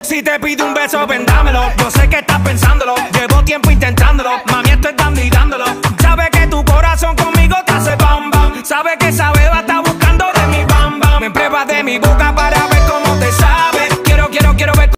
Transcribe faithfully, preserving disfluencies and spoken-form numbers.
Si te pido un beso, ven dámelo. Yo sé que estás pensándolo, llevo tiempo intentándolo. Mami, esto es dando y dándolo. Sabe que tu corazón conmigo te hace bam bam. Sabe que esa